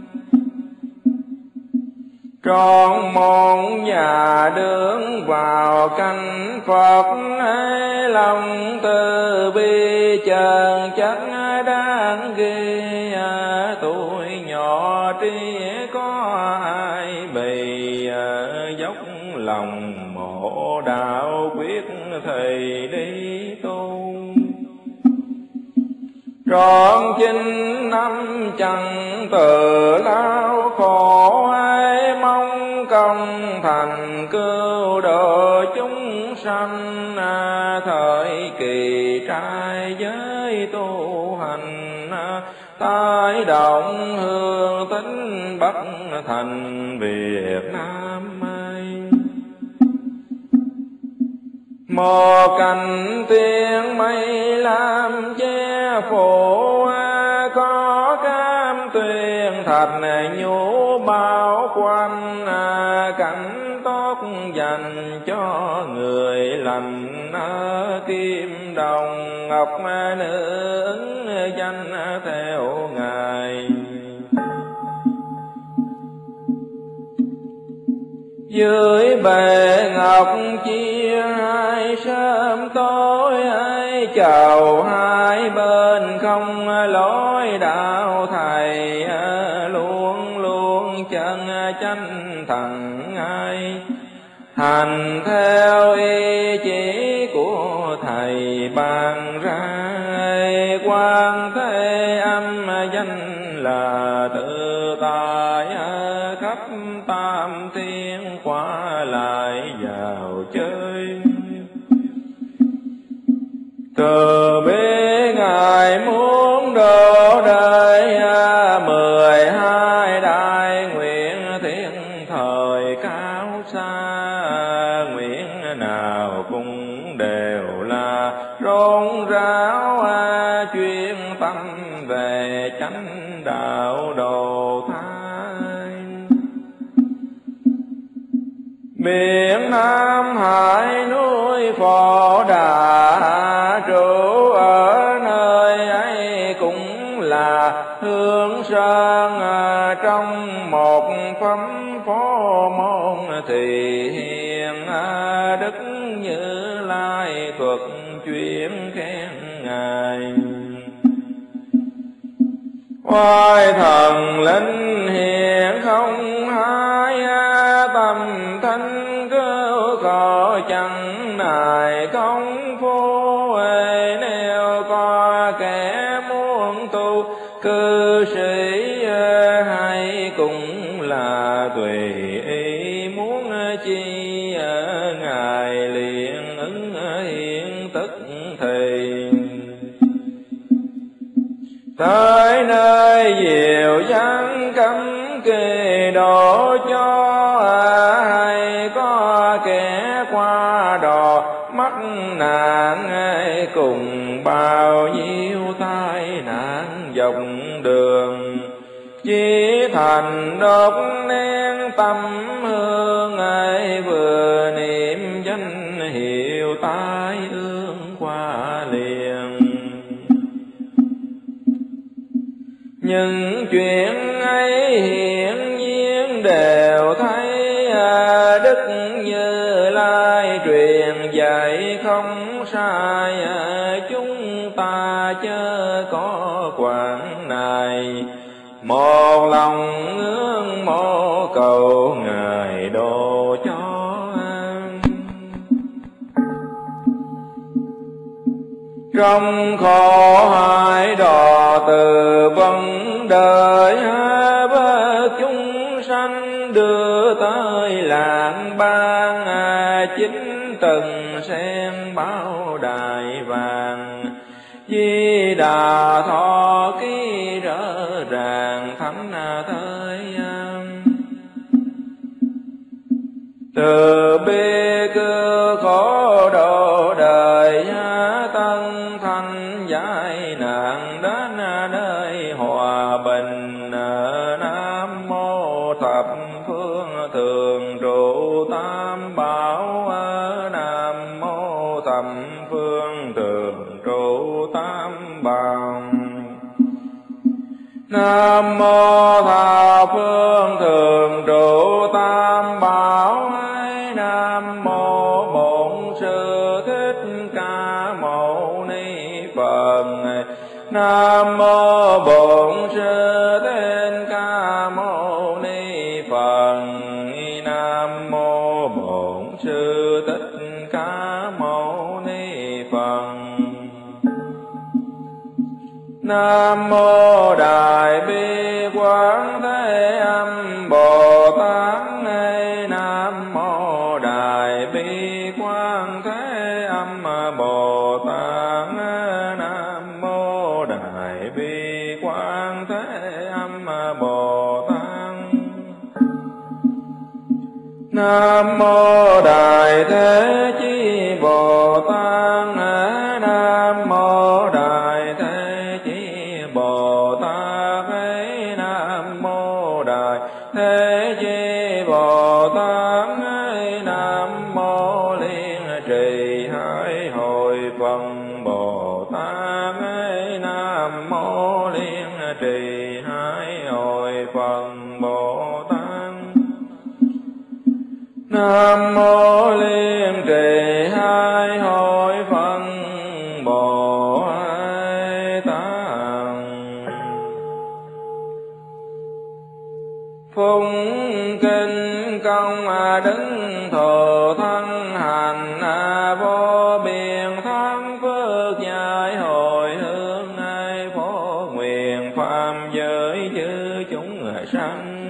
trọn một nhà đứng vào canh Phật ấy, lòng từ bi chơn chất đáng ghê. Tuổi nhỏ trí có ai bì, dốc lòng mộ đạo quyết thầy đi tu. Trọn 9 năm chẳng từ lao khổ ai, mong công thành cứu độ chúng sanh. Thời kỳ trai giới tu hành, tái động hương tính Bắc thành Việt Nam ơi. Một cành tiên mây làm che phủ, có cam tuyền thạch nhũ bao quanh. Cảnh tốt dành cho người lành, kim đồng ngọc nữ ứng danh theo ngài. Dưới bề ngọc chia hai sớm tối ấy, chào hai bên không lối đạo thầy. Luôn luôn chân chánh thần ai, hành theo ý chỉ của thầy ban ra. Quan thế âm danh là tự tại, khắp tam thiên qua lại vào chơi. Từ bi ngài muốn độ đời 12 đại nguyện thiên thời cao xa. Nguyện nào cũng đều là rôn ráo, chuyên tâm về chánh đạo độ thai. Biển Nam Hải núi Phò Đà, trụ ở nơi ấy cũng là hương sơn. Trong một phẩm phó môn thì hiền, Đức Như Lai thuật chuyển khen ngài. Oai thần linh hiện không hai, tâm thanh cứu khổ chẳng nài công phu. Nếu có kẻ muốn tu cư sĩ, hay cũng là tùy ý muốn chi. Ngài liền ứng hiện tức thì, tới nơi diệu giáng cấm kỳ độ cho. Hay có kẻ qua đò mắc nạn, cùng bao nhiêu tai nạn dọc đường. Chỉ thành đốt nén tâm hương ấy, vừa niệm danh hiệu tai ương qua liền. Những chuyện ấy hiển nhiên đều thấy, Đức Như Lai truyền dạy không sai. Chúng ta chớ có quản này, một lòng ngưỡng mộ cầu ngài độ cho. Trong khổ hải đò từ vấn đời, với chúng sanh đưa tới làng ban. Chính từng sen bao đài vàng, Di Đà thọ ký rõ ràng thánh thời. Từ bi cứu khổ độ đời, tân thanh giải nạn đến nơi hòa bình. Nam mô thập phương thường trụ tam bảo. Nam mô thập phương thường trụ tam bảo. Nam mô thập phương thường trụ tam Nam mô Bổn Sư Thích Ca Mâu Ni Phật. Nam mô Bổn Sư Thích Ca Mâu Ni Phật. Nam mô Bổn Sư Thích Ca Mâu Ni Phật. Nam mô Đại Bi Quán Thế Âm Bồ Tát. Nam mô Đại Bi Quán Thế Âm Bồ Tát. Nam mô Đại Bi Quán Thế Âm Bồ Tát. Nam mô Đại Thế Chí Bồ Tát. Nam mô Đại Thế Chí Bồ Tát. Nam mô Đại Thế Chí Bồ Tát. Nam mô Liên Trì Hải Hội Phật Bồ Tát. Nam mô Liên Trì Hải Hội Phật Bồ Tát. Nam mô Liên Trì Hải Hội Phật Bồ Tát. Phụng kinh công đứng thọ thân hành vô biên thắng phước giải hồi hướng phổ nguyện phạm giới chư chúng sanh.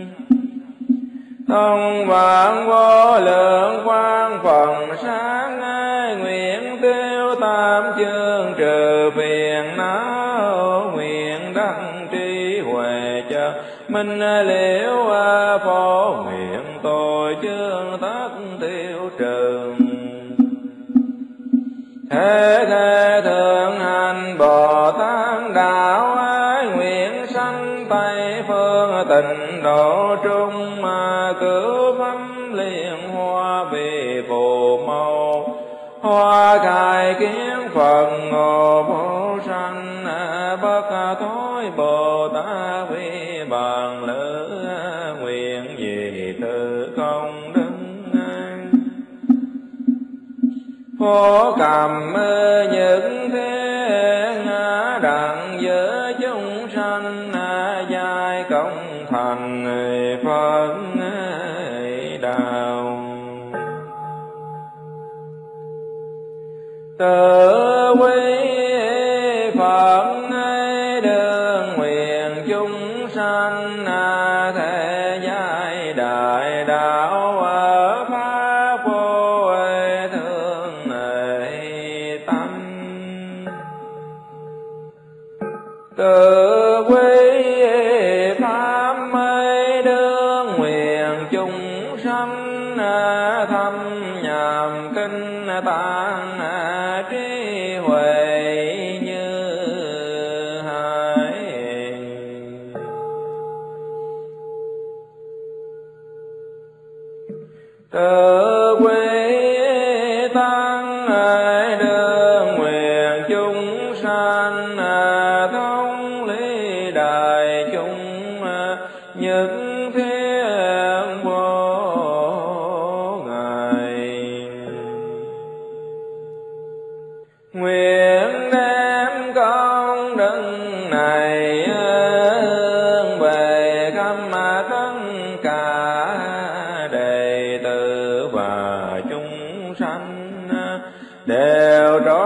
Tông vạn vô lượng quang phần sáng nguyện tiêu tam chương trừ phiền não nguyện đăng trí huệ cho minh liễu phổ nguyện tội chương tất tiêu trừ. Thế thế thượng hành Bồ Tát đạo nguyện sanh Tây phương tịnh độ trung cứu pháp liên hoa vì phù mâu hoa khai kiến Phật ngộ vô sanh bất thối Bồ Tát vi bàn lữ nguyện gì từ không đứng phổ cầm những thế đặng giữa chúng sanh giai công thành Phật đạo. Tự quy Phật đương nguyện chúng sanh thế giai đại đạo ở pháp vô thương tâm. Tự quy pháp đương nguyện chúng sanh thâm nhàm kinh tạng trí huệ như hải. Tự quy tăng đương nguyện chúng sanh thông lý đại chúng nhất thiết vô ngại. Nguyện đem công đức này hướng về khắp tất cả đệ tử và chúng sanh đều trói